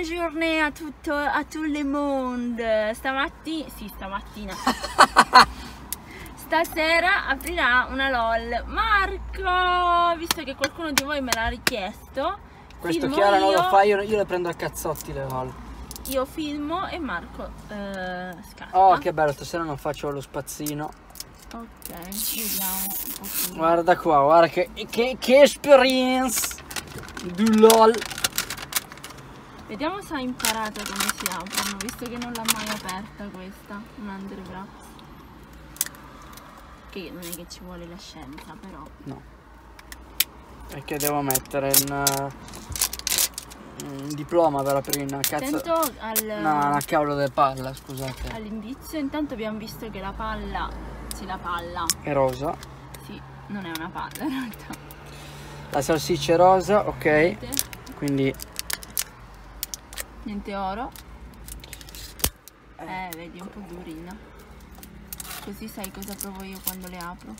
journée a tout le monde. Stamattina. Stasera aprirà una LOL. Marco, visto che qualcuno di voi me l'ha richiesto, questo Chiara non lo fa, io le prendo a cazzotti le LOL. Io filmo e Marco scatta. Oh, che bello, stasera non faccio lo spazzino. Ok, vediamo un pochino. Guarda qua, guarda che experience du LOL. Vediamo se ha imparato come si aprono, visto che non l'ha mai aperta questa, un underwrap. Che non è che ci vuole la scienza, però. No. Perché devo mettere un diploma per aprire una cazzo. No, una cavolo di palla, scusate. All'indizio, intanto abbiamo visto che la palla. Sì, la palla. È rosa. Sì, non è una palla in realtà. La salsiccia è rosa, ok. Vedete? Quindi. Niente oro. Vedi, è un po' durina. Così sai cosa provo io quando le apro.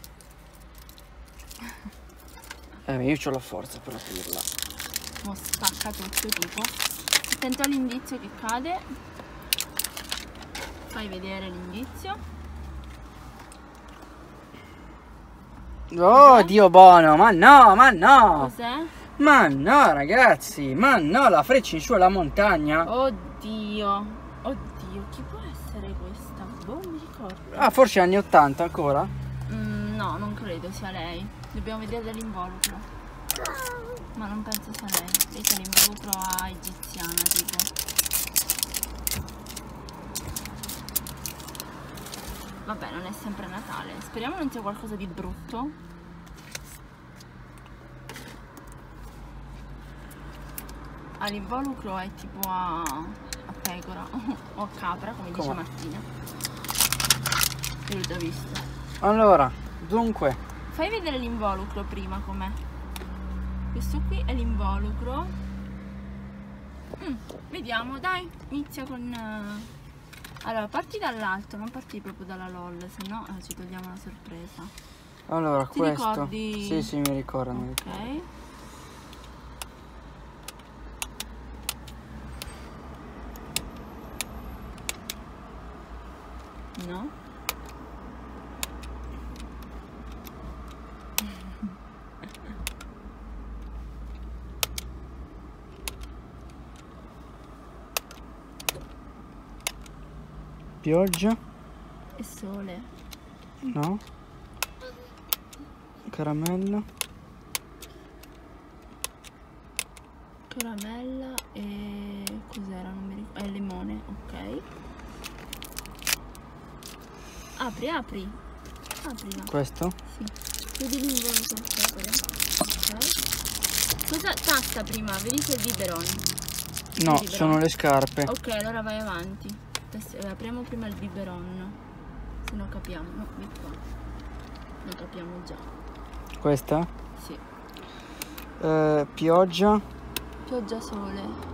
Io ho la forza per aprirla. Mo spacca tutto tipo. Attento all'indizio che cade. Fai vedere l'indizio. Oh, Dio buono, ma no! Cos'è? Ma no, ragazzi, ma no, la freccia in su alla montagna. Oddio, chi può essere questa? Boh, non mi ricordo. Ah, forse anni 80 ancora? No, non credo sia lei. Dobbiamo vedere dall'involucro. Ma non penso sia lei. Lei c'è l'involucro a egiziana, tipo. Vabbè, non è sempre Natale. Speriamo non sia qualcosa di brutto. L'involucro è tipo a pecora o a capra, come dice Martina. Io l'ho già visto. Allora, dunque. Fai vedere l'involucro prima com'è. Questo qui è l'involucro. Vediamo, dai, inizia con... Allora, parti dall'alto, non parti proprio dalla LOL, se no ci togliamo la sorpresa. Allora, Ti questo... ricordi? Sì, mi ricordo. Ok. No? Pioggia? E sole? No? Caramella? Caramella e... cos'era? Non mi ricordo. Limone, ok. Aprila. Questo? Sì. Chiudi l'involucro, ok. Cosa tasta prima? Vedi se il biberon. No, sono le scarpe. Ok, allora vai avanti. Apriamo prima il biberon. Se no capiamo. No, di qua. Non capiamo già. Questa? Sì. Pioggia? Pioggia, sole.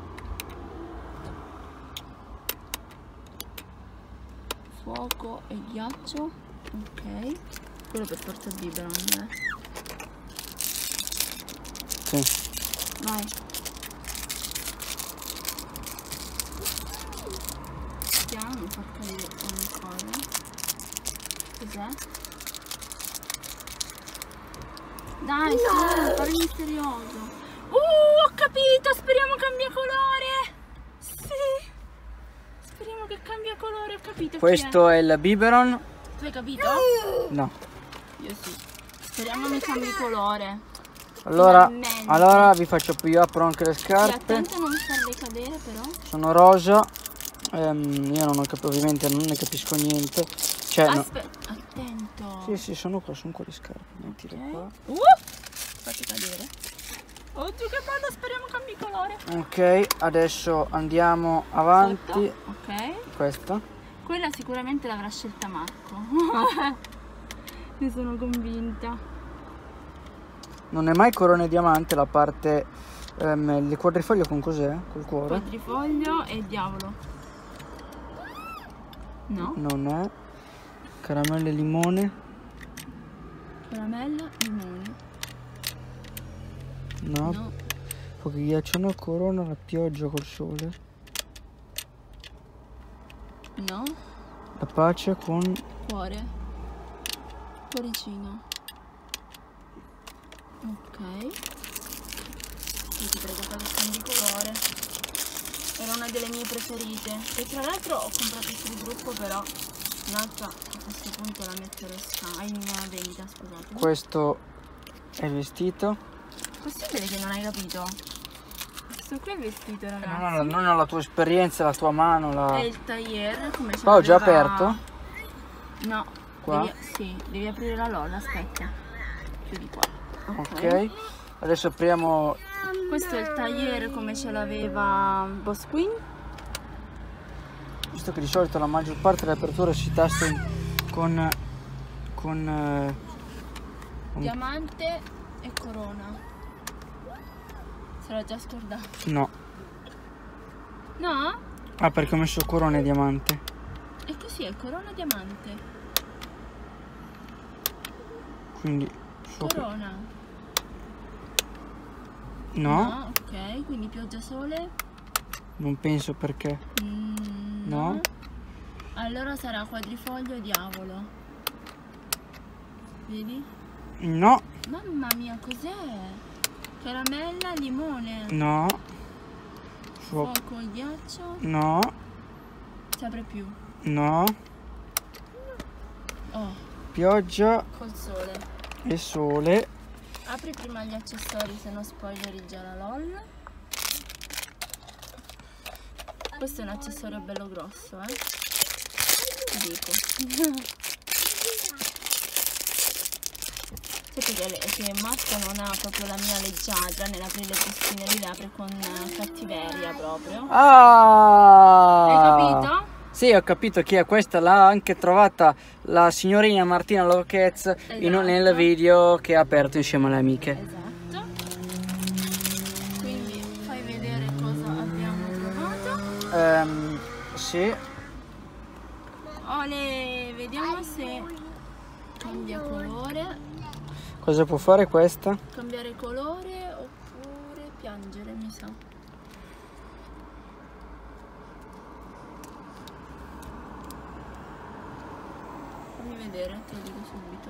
Fuoco e ghiaccio. Ok. Quello per forza il biberon, Sì. Vai. Piano, non far cadere ogni cosa. Cos'è? Dai, sì, parli misterioso. Ho capito, speriamo cambia colore. Sì. Speriamo che cambia colore, ho capito. Questo è il biberon. Tu hai capito? No. Io sì. Speriamo mi cambi colore. Allora vi faccio più, io apro anche le scarpe. Attento a non farle cadere però. Sono rosa. Io non ho capito, ovviamente non ne capisco niente. Cioè, aspetta, no. Attento. Sì, sono qua le scarpe. Mettile qua. Fatti cadere. Oddio che bello, speriamo cambi colore. Ok, adesso andiamo avanti. Sotto. Ok. Questa. Quella sicuramente l'avrà scelta Marco. Ne sono convinta. Non è mai corona e diamante la parte. Il quadrifoglio con cos'è? Col cuore? Quadrifoglio e diavolo. No. Non è. Caramella e limone. Caramella, limone. No. No. gruppo che ghiacciano corona la pioggia col sole. No. La pace con... Cuore. Cuoricino. Ok. Io ti prego che cambi colore. Era una delle mie preferite. E tra l'altro ho comprato sul gruppo, però un'altra a questo punto la metterò in vendita, scusate. Questo è il vestito. Possibile che non hai capito? Questo qui è il vestito, ragazzi. Non ho la tua esperienza, la tua mano, È il tailleur, come ce Qua ho già l'aveva- aperto? No. Qua? Sì, devi aprire la lolla, aspetta. Chiudi qua. Ok. Adesso apriamo... Questo è il tailleur come ce l'aveva Boss Queen. Visto che di solito la maggior parte delle aperture si tasta con Diamante e corona. Se l'ho già scordato. no. No? Ah, perché ho messo corona e diamante. E così è corona diamante. Quindi sopra. Corona. No, ok, quindi pioggia sole. non penso perché. No. Allora sarà quadrifoglio diavolo. Vedi? No, Mamma mia, cos'è? Caramella, limone. no, Fuoco, ghiaccio. no, Si apre più. no. Oh, Pioggia col sole. e sole. Apri prima gli accessori, se no spoileri già la LOL. Questo è un accessorio bello grosso, ti dico. Sapete che Marco non ha proprio la mia leggiadra nell'aprire le bustine, lui le apre con cattiveria proprio. Ah! Hai capito? Sì, ho capito chi è questa, l'ha anche trovata la signorina Martina Lochez nel video che ha aperto insieme alle amiche. Esatto. Quindi fai vedere cosa abbiamo trovato. Sì. Ole, vediamo se cambia colore. Cosa può fare questa? Cambiare colore oppure piangere, mi sa. Fammi vedere, te lo dico subito.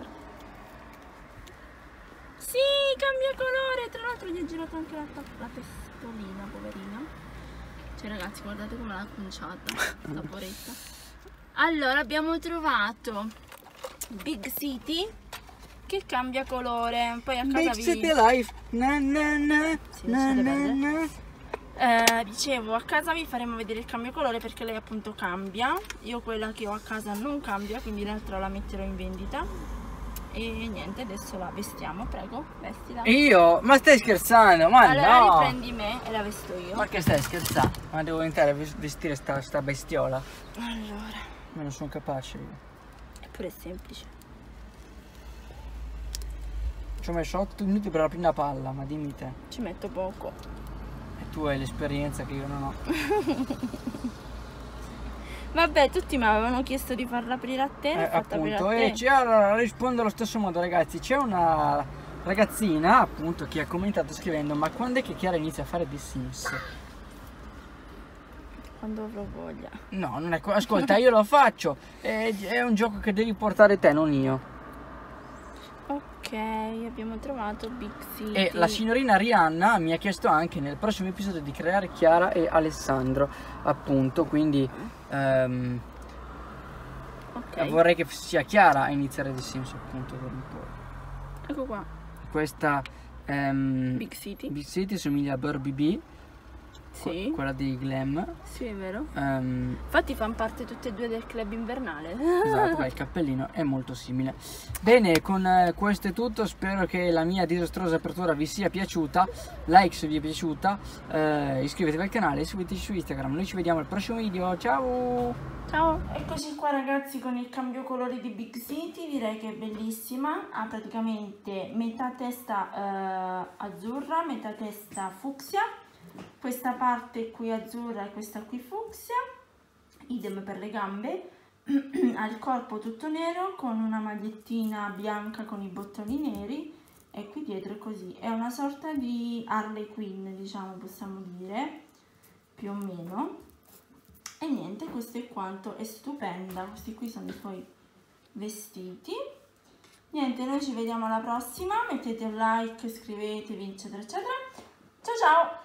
Sì, cambia colore. Tra l'altro gli ho girato anche la testolina, poverina. Cioè ragazzi, guardate come l'ha conciata la poretta. Allora, abbiamo trovato Big City che cambia colore. Poi a casa Big City Life. Na, na, na, sì, na, na, na. dicevo, a casa vi faremo vedere il cambio colore perché lei appunto cambia. Io quella che ho a casa non cambia, quindi l'altra la metterò in vendita. E niente, adesso la vestiamo, prego, vestila. Io? Ma stai scherzando? Ma Allora no! riprendi me e la vesto io. Ma che stai scherzando? Ma devo entrare a vestire sta bestiola? Allora, Ma non sono capace io. eppure è semplice. Ci ho messo 8 minuti per la prima palla, ma dimmi te. Ci metto poco. E tu hai l'esperienza che io non ho. Vabbè, tutti mi avevano chiesto di farla aprire a te, l'ho fatta aprire Appunto, a te. e allora rispondo allo stesso modo, ragazzi. C'è una ragazzina, appunto, che ha commentato scrivendo: ma quando è che Chiara inizia a fare The Sims? Quando avrò voglia. No, non è ascolta, io lo faccio. È un gioco che devi portare te, non io. Ok, abbiamo trovato Big City. E la signorina Rihanna mi ha chiesto anche nel prossimo episodio di creare Chiara e Alessandro, appunto, quindi Ok, vorrei che sia Chiara a iniziare The Sims, appunto, per un po'. ecco qua. Questa Big City. Big City somiglia a Barbie B, Sì. quella di Glam. Sì, è vero. Ehm, Infatti fanno parte tutte e due del club invernale. Esatto, il cappellino è molto simile. Bene, con questo è tutto. Spero che la mia disastrosa apertura vi sia piaciuta. Like se vi è piaciuta, iscrivetevi al canale e seguiteci su Instagram. Noi ci vediamo al prossimo video. Ciao! Ciao! Eccoci qua ragazzi con il cambio colore di Big City, direi che è bellissima. Ha praticamente metà testa azzurra, metà testa fucsia. Questa parte qui azzurra e questa qui fucsia, idem per le gambe. Ha il corpo tutto nero con una magliettina bianca con i bottoni neri e qui dietro è così, è una sorta di Harley Quinn, diciamo, possiamo dire, più o meno. E niente, questo è quanto, è stupenda. Questi qui sono i suoi vestiti. Niente, noi ci vediamo alla prossima, mettete un like, iscrivetevi, eccetera eccetera. Ciao ciao!